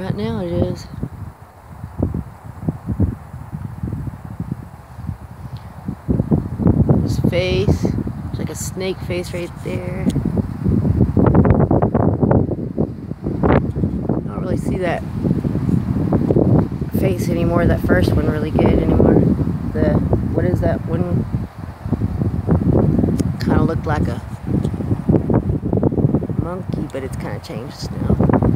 Not now it is. His face. It's like a snake face right there. I don't really see that face anymore. That first one really good anymore. What is that one? Kind of looked like a monkey, but it's kind of changed now.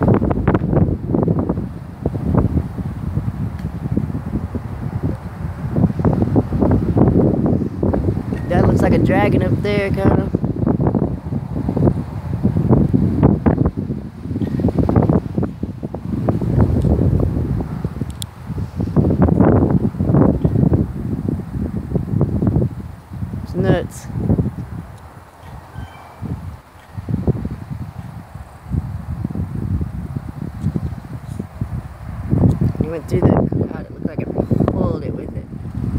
That looks like a dragon up there, kind of. It's nuts. He went through the crowd. It looked like it pulled it with it.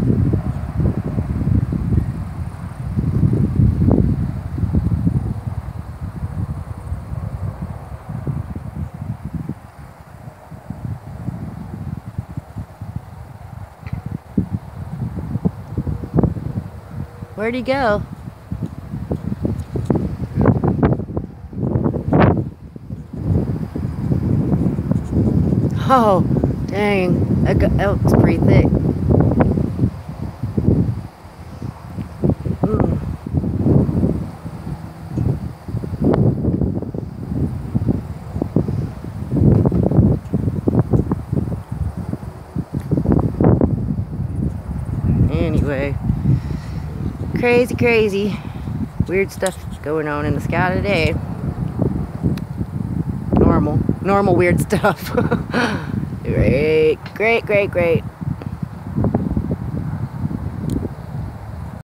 Where'd he go? Oh, dang. That elk's pretty thick. Anyway. Crazy weird stuff going on in the sky today. Normal weird stuff. Great.